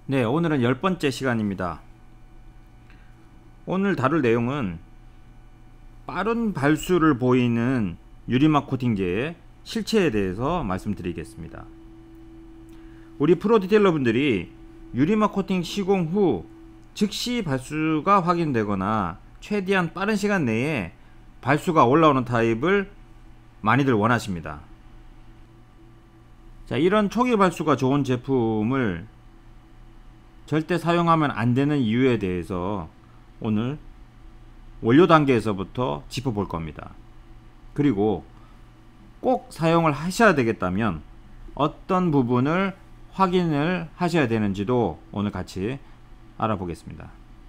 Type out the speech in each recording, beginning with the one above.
네, 오늘은 10번째 시간입니다. 오늘 다룰 내용은 빠른 발수를 보이는 유리막 코팅제의 실체에 대해서 말씀드리겠습니다. 우리 프로 디테일러분들이 유리막 코팅 시공 후 즉시 발수가 확인되거나 최대한 빠른 시간 내에 발수가 올라오는 타입을 많이들 원하십니다. 자, 이런 초기 발수가 좋은 제품을 절대 사용하면 안 되는 이유에 대해서 오늘 원료 단계에서부터 짚어볼 겁니다. 그리고 꼭 사용을 하셔야 되겠다면 어떤 부분을 확인을 하셔야 되는지도 오늘 같이 알아보겠습니다.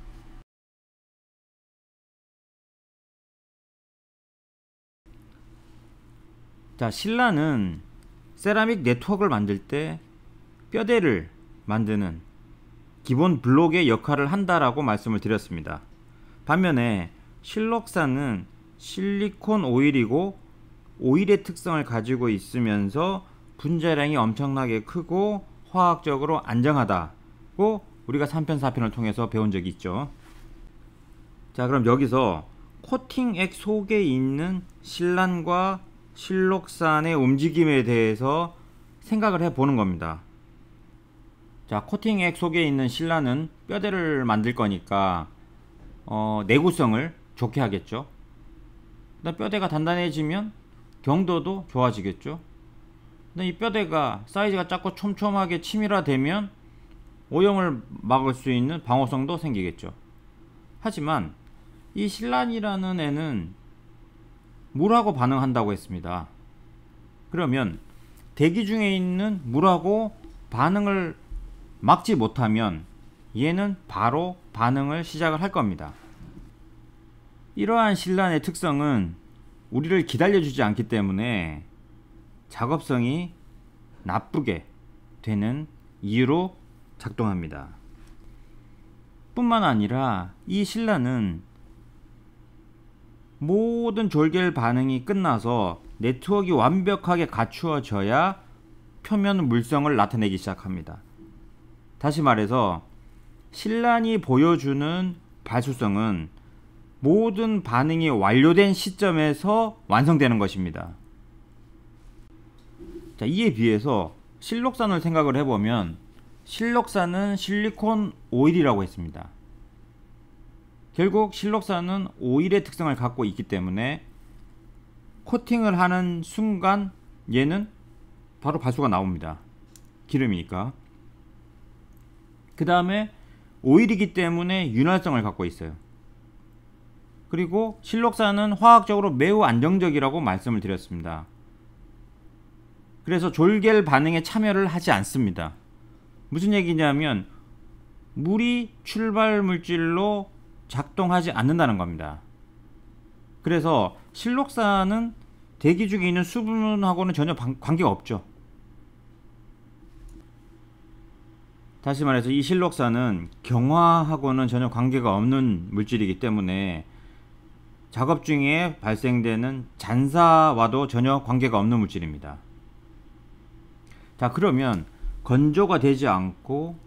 자, 신라는 세라믹 네트워크를 만들 때 뼈대를 만드는 기본 블록의 역할을 한다라고 말씀을 드렸습니다. 반면에 실록산은 실리콘 오일이고 오일의 특성을 가지고 있으면서 분자량이 엄청나게 크고 화학적으로 안정하다고 우리가 3편 4편을 통해서 배운 적이 있죠. 자, 그럼 여기서 코팅액 속에 있는 실란과 실록산의 움직임에 대해서 생각을 해보는 겁니다. 자, 코팅액 속에 있는 실란은 뼈대를 만들 거니까 내구성을 좋게 하겠죠. 뼈대가 단단해지면 경도도 좋아지겠죠. 이 뼈대가 사이즈가 작고 촘촘하게 치밀화되면 오염을 막을 수 있는 방어성도 생기겠죠. 하지만 이 실란이라는 애는 물하고 반응한다고 했습니다. 그러면 대기 중에 있는 물하고 반응을 막지 못하면 얘는 바로 반응을 시작을 할 겁니다. 이러한 실란의 특성은 우리를 기다려주지 않기 때문에 작업성이 나쁘게 되는 이유로 작동합니다. 뿐만 아니라 이 실란은 모든 졸결 반응이 끝나서 네트워크가 완벽하게 갖추어져야 표면 물성을 나타내기 시작합니다. 다시 말해서 실란이 보여주는 발수성은 모든 반응이 완료된 시점에서 완성되는 것입니다. 자, 이에 비해서 실록산을 생각을 해보면 실록산은 실리콘 오일이라고 했습니다. 결국 실록산은 오일의 특성을 갖고 있기 때문에 코팅을 하는 순간 얘는 바로 발수가 나옵니다. 기름이니까. 그 다음에 오일이기 때문에 윤활성을 갖고 있어요. 그리고 실록산은 화학적으로 매우 안정적이라고 말씀을 드렸습니다. 그래서 졸겔 반응에 참여를 하지 않습니다. 무슨 얘기냐면 물이 출발 물질로 작동하지 않는다는 겁니다. 그래서 실록산은 대기 중에 있는 수분하고는 전혀 관계가 없죠. 다시 말해서 이 실록산은 경화하고는 전혀 관계가 없는 물질이기 때문에 작업 중에 발생되는 잔사와도 전혀 관계가 없는 물질입니다. 자, 그러면 건조가 되지 않고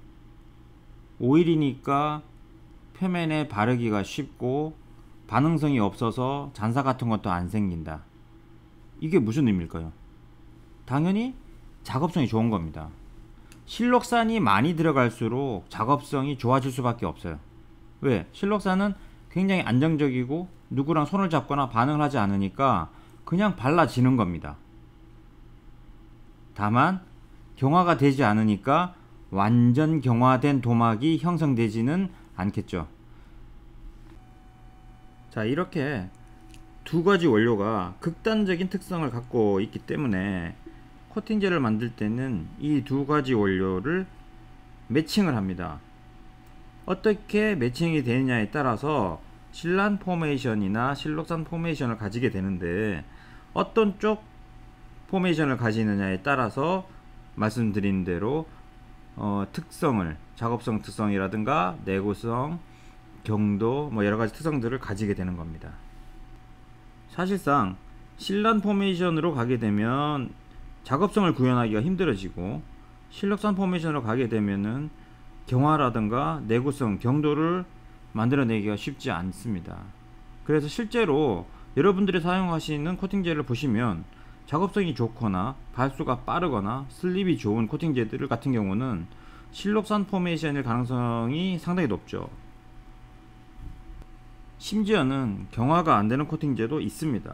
오일이니까 표면에 바르기가 쉽고 반응성이 없어서 잔사 같은 것도 안 생긴다. 이게 무슨 의미일까요? 당연히 작업성이 좋은 겁니다. 실록산이 많이 들어갈수록 작업성이 좋아질 수밖에 없어요. 왜? 실록산은 굉장히 안정적이고 누구랑 손을 잡거나 반응을 하지 않으니까 그냥 발라지는 겁니다. 다만 경화가 되지 않으니까 완전 경화된 도막이 형성되지는 않겠죠. 자, 이렇게 두 가지 원료가 극단적인 특성을 갖고 있기 때문에 코팅제를 만들 때는 이 두 가지 원료를 매칭을 합니다. 어떻게 매칭이 되느냐에 따라서 실란 포메이션이나 실록산 포메이션을 가지게 되는데 어떤 쪽 포메이션을 가지느냐에 따라서 말씀드린 대로 특성을 작업성 특성이라든가 내구성, 경도 여러가지 특성들을 가지게 되는 겁니다. 사실상 실란 포메이션으로 가게 되면 작업성을 구현하기가 힘들어지고 실록산 포메이션으로 가게 되면은 경화라든가 내구성, 경도를 만들어내기가 쉽지 않습니다. 그래서 실제로 여러분들이 사용하시는 코팅제를 보시면 작업성이 좋거나 발수가 빠르거나 슬립이 좋은 코팅제들 같은 경우는 실록산 포메이션일 가능성이 상당히 높죠. 심지어는 경화가 안되는 코팅제도 있습니다.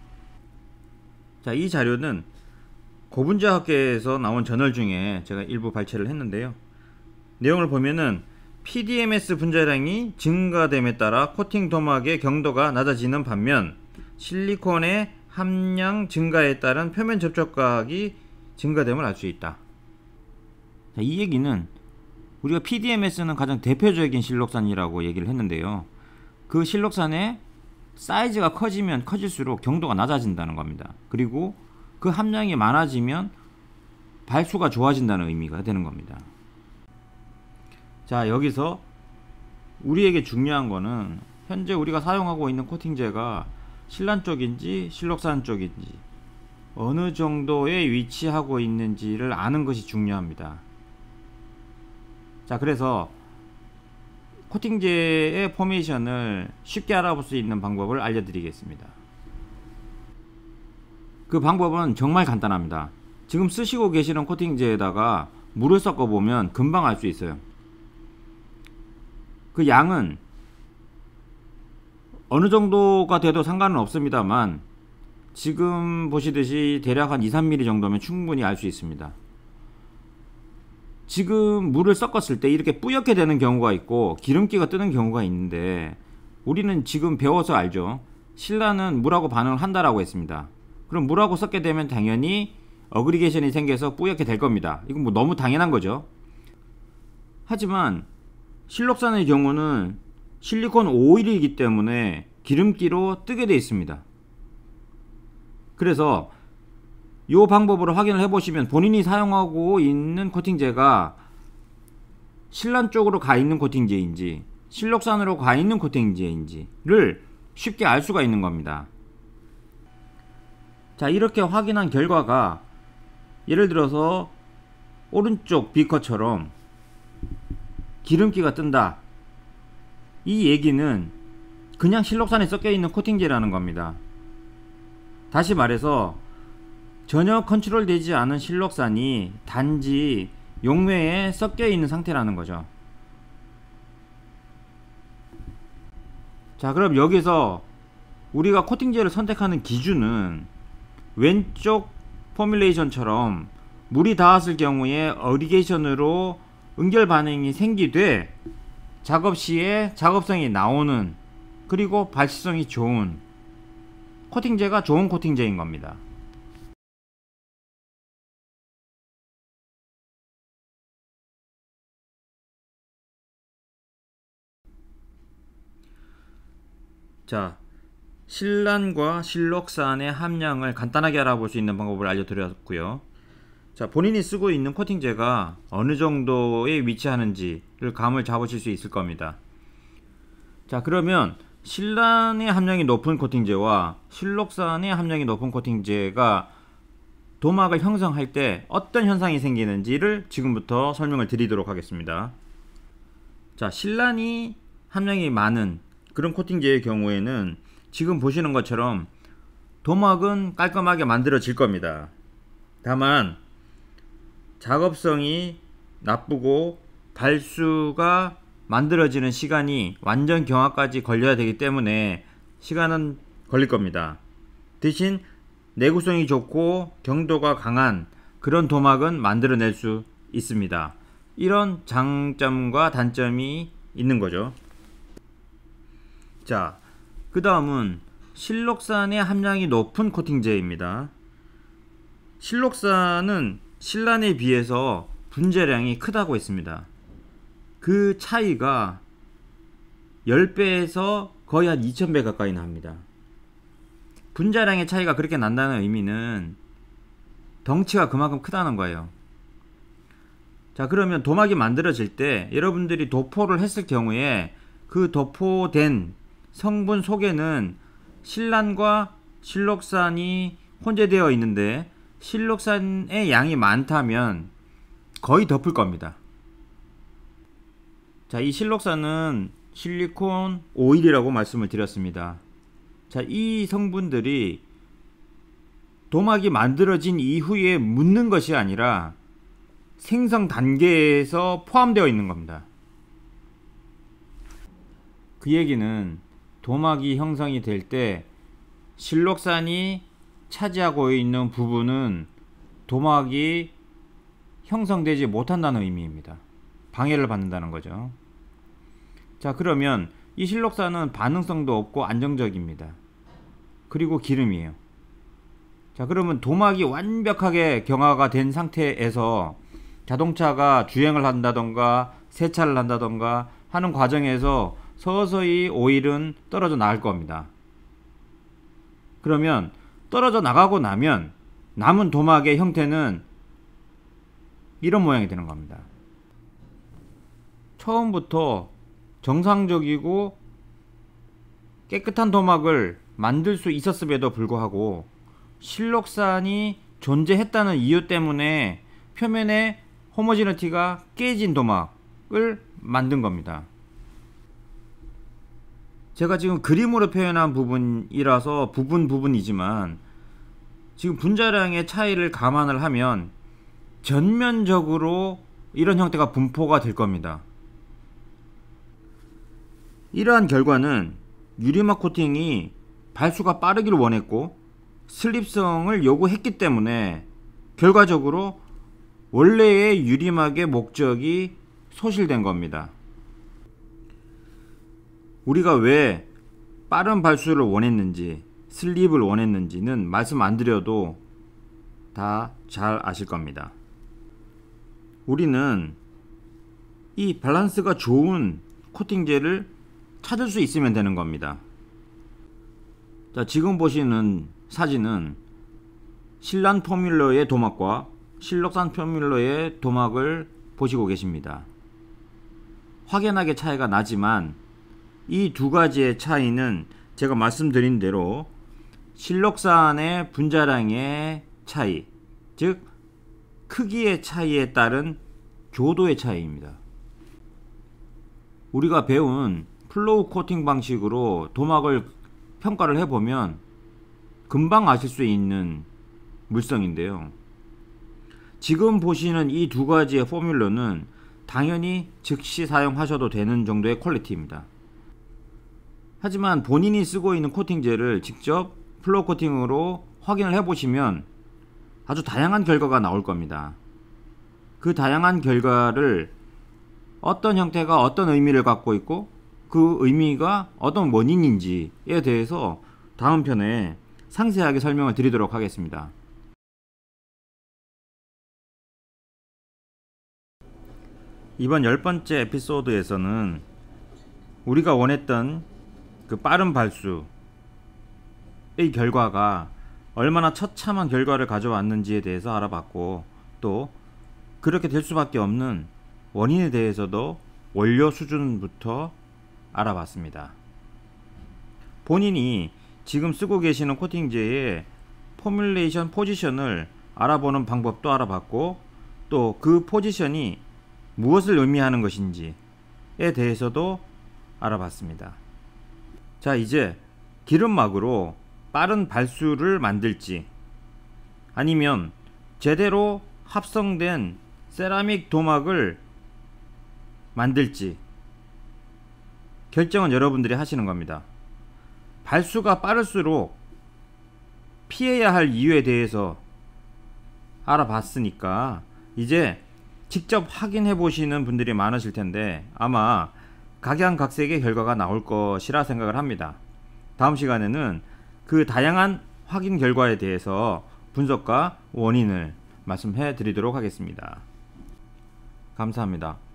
자, 이 자료는 고분자학계에서 나온 저널 중에 제가 일부 발췌를 했는데요. 내용을 보면은 PDMS 분자량이 증가됨에 따라 코팅 도막의 경도가 낮아지는 반면 실리콘의 함량 증가에 따른 표면 접촉각이 증가됨을 알 수 있다. 자, 이 얘기는 우리가 PDMS는 가장 대표적인 실록산이라고 얘기를 했는데요. 그 실록산의 사이즈가 커지면 커질수록 경도가 낮아진다는 겁니다. 그리고 그 함량이 많아지면 발수가 좋아진다는 의미가 되는 겁니다. 자, 여기서 우리에게 중요한 거는 현재 우리가 사용하고 있는 코팅제가 실란 쪽인지 실록산 쪽인지 어느 정도에 위치하고 있는지를 아는 것이 중요합니다. 자, 그래서 코팅제의 포메이션을 쉽게 알아볼 수 있는 방법을 알려드리겠습니다. 그 방법은 정말 간단합니다. 지금 쓰시고 계시는 코팅제에다가 물을 섞어 보면 금방 알 수 있어요. 그 양은 어느 정도가 돼도 상관은 없습니다만 지금 보시듯이 대략 한 2-3mm 정도면 충분히 알 수 있습니다. 지금 물을 섞었을 때 이렇게 뿌옇게 되는 경우가 있고 기름기가 뜨는 경우가 있는데 우리는 지금 배워서 알죠. 실란은 물하고 반응을 한다라고 했습니다. 그럼 물하고 섞게 되면 당연히 어그리게이션이 생겨서 뿌옇게 될 겁니다. 이건 뭐 너무 당연한 거죠. 하지만 실록산의 경우는 실리콘 오일이기 때문에 기름기로 뜨게 되어 있습니다. 그래서 이 방법으로 확인을 해보시면 본인이 사용하고 있는 코팅제가 실란 쪽으로 가 있는 코팅제인지 실록산으로 가 있는 코팅제인지를 쉽게 알 수가 있는 겁니다. 자, 이렇게 확인한 결과가 예를 들어서 오른쪽 비커처럼 기름기가 뜬다. 이 얘기는 그냥 실록산에 섞여 있는 코팅제라는 겁니다. 다시 말해서 전혀 컨트롤 되지 않은 실록산이 단지 용매에 섞여 있는 상태라는 거죠. 자, 그럼 여기서 우리가 코팅제를 선택하는 기준은 왼쪽 포뮬레이션처럼 물이 닿았을 경우에 어리게이션으로 응결 반응이 생기되 작업 시에 작업성이 나오는 그리고 발수성이 좋은 코팅제가 좋은 코팅제인 겁니다. 자, 실란과 실록산의 함량을 간단하게 알아볼 수 있는 방법을 알려드렸고요. 자, 본인이 쓰고 있는 코팅제가 어느 정도에 위치하는지를 감을 잡으실 수 있을 겁니다. 자, 그러면 실란의 함량이 높은 코팅제와 실록산의 함량이 높은 코팅제가 도막을 형성할 때 어떤 현상이 생기는지를 지금부터 설명을 드리도록 하겠습니다. 자, 실란이 함량이 많은 그런 코팅제의 경우에는 지금 보시는 것처럼 도막은 깔끔하게 만들어질 겁니다. 다만 작업성이 나쁘고 발수가 만들어지는 시간이 완전 경화까지 걸려야 되기 때문에 시간은 걸릴 겁니다. 대신 내구성이 좋고 경도가 강한 그런 도막은 만들어낼 수 있습니다. 이런 장점과 단점이 있는 거죠. 자, 그 다음은 실록산의 함량이 높은 코팅제입니다. 실록산은 실란에 비해서 분자량이 크다고 했습니다. 그 차이가 10배에서 거의 한 2000배 가까이 납니다. 분자량의 차이가 그렇게 난다는 의미는 덩치가 그만큼 크다는 거예요. 자, 그러면 도막이 만들어질 때 여러분들이 도포를 했을 경우에 그 도포된 성분 속에는 실란과 실록산이 혼재되어 있는데 실록산의 양이 많다면 거의 덮을 겁니다. 자, 이 실록산은 실리콘 오일이라고 말씀을 드렸습니다. 자, 이 성분들이 도막이 만들어진 이후에 묻는 것이 아니라 생성 단계에서 포함되어 있는 겁니다. 그 얘기는 도막이 형성이 될 때 실록산이 차지하고 있는 부분은 도막이 형성되지 못한다는 의미입니다. 방해를 받는다는 거죠. 자, 그러면 이 실록산은 반응성도 없고 안정적입니다. 그리고 기름이에요. 자, 그러면 도막이 완벽하게 경화가 된 상태에서 자동차가 주행을 한다던가 세차를 한다던가 하는 과정에서 서서히 오일은 떨어져 나갈 겁니다. 그러면 떨어져 나가고 나면 남은 도막의 형태는 이런 모양이 되는 겁니다. 처음부터 정상적이고 깨끗한 도막을 만들 수 있었음에도 불구하고 실록산이 존재했다는 이유 때문에 표면에 호모지니티가 깨진 도막을 만든 겁니다. 제가 지금 그림으로 표현한 부분이라서 부분이지만 지금 분자량의 차이를 감안을 하면 전면적으로 이런 형태가 분포가 될 겁니다. 이러한 결과는 유리막 코팅이 발수가 빠르기를 원했고 슬립성을 요구했기 때문에 결과적으로 원래의 유리막의 목적이 소실된 겁니다. 우리가 왜 빠른 발수를 원했는지 슬립을 원했는지는 말씀 안 드려도 다 잘 아실 겁니다. 우리는 이 밸런스가 좋은 코팅제를 찾을 수 있으면 되는 겁니다. 자, 지금 보시는 사진은 신란 포뮬러의 도막과 실록산 포뮬러의 도막을 보시고 계십니다. 확연하게 차이가 나지만 이 두 가지의 차이는 제가 말씀드린 대로 실록산의 분자량의 차이, 즉 크기의 차이에 따른 조도의 차이입니다. 우리가 배운 플로우 코팅 방식으로 도막을 평가를 해보면 금방 아실 수 있는 물성인데요. 지금 보시는 이 두 가지의 포뮬러는 당연히 즉시 사용하셔도 되는 정도의 퀄리티입니다. 하지만 본인이 쓰고 있는 코팅제를 직접 플로우 코팅으로 확인을 해보시면 아주 다양한 결과가 나올 겁니다. 그 다양한 결과를 어떤 형태가 어떤 의미를 갖고 있고 그 의미가 어떤 원인인지에 대해서 다음 편에 상세하게 설명을 드리도록 하겠습니다. 이번 10번째 에피소드에서는 우리가 원했던 그 빠른 발수의 결과가 얼마나 처참한 결과를 가져왔는지에 대해서 알아봤고, 또 그렇게 될 수밖에 없는 원인에 대해서도 원료 수준부터 알아봤습니다. 본인이 지금 쓰고 계시는 코팅제의 포뮬레이션 포지션을 알아보는 방법도 알아봤고, 또 그 포지션이 무엇을 의미하는 것인지에 대해서도 알아봤습니다. 자, 이제 기름막으로 빠른 발수를 만들지 아니면 제대로 합성된 세라믹 도막을 만들지 결정은 여러분들이 하시는 겁니다. 발수가 빠를수록 피해야 할 이유에 대해서 알아봤으니까 이제 직접 확인해 보시는 분들이 많으실 텐데 아마 각양각색의 결과가 나올 것이라 생각을 합니다. 다음 시간에는 그 다양한 확인 결과에 대해서 분석과 원인을 말씀해 드리도록 하겠습니다. 감사합니다.